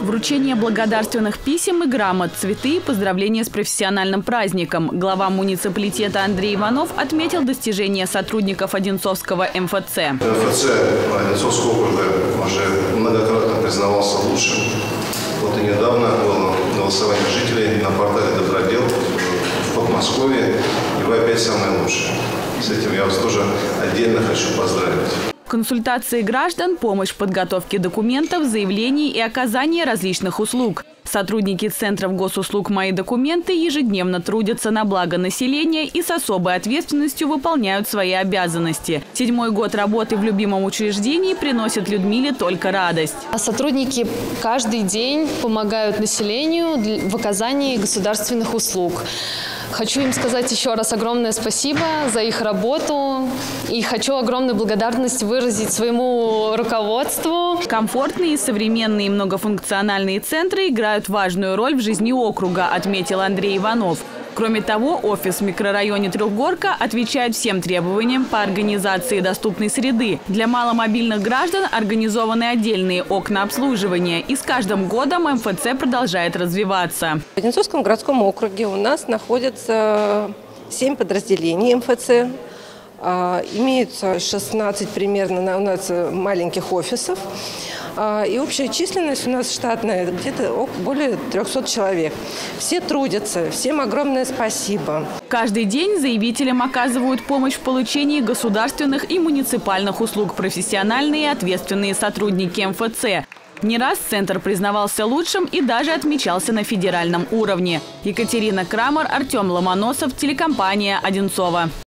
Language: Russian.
Вручение благодарственных писем и грамот, цветы и поздравления с профессиональным праздником. Глава муниципалитета Андрей Иванов отметил достижения сотрудников Одинцовского МФЦ. МФЦ Одинцовского округа уже многократно признавался лучшим. Вот и недавно было голосование жителей на портале «Добродел» в Подмосковье, и вы опять самые лучшие. С этим я вас тоже отдельно хочу поздравить. Консультации граждан, помощь в подготовке документов, заявлений и оказание различных услуг. Сотрудники Центров госуслуг «Мои документы» ежедневно трудятся на благо населения и с особой ответственностью выполняют свои обязанности. 7-й год работы в любимом учреждении приносит Людмиле только радость. Сотрудники каждый день помогают населению в оказании государственных услуг. Хочу им сказать еще раз огромное спасибо за их работу и хочу огромную благодарность выразить своему руководству. Комфортные, современные и многофункциональные центры играют важную роль в жизни округа, отметил Андрей Иванов. Кроме того, офис в микрорайоне Трехгорка отвечает всем требованиям по организации доступной среды. Для маломобильных граждан организованы отдельные окна обслуживания. И с каждым годом МФЦ продолжает развиваться. В Одинцовском городском округе у нас находится 7 подразделений МФЦ. Имеется 16 примерно у нас маленьких офисов. И общая численность у нас штатная где-то более 300 человек. Все трудятся, всем огромное спасибо. Каждый день заявителям оказывают помощь в получении государственных и муниципальных услуг профессиональные и ответственные сотрудники МФЦ. Не раз центр признавался лучшим и даже отмечался на федеральном уровне. Екатерина Крамер, Артем Ломоносов, телекомпания «Одинцово».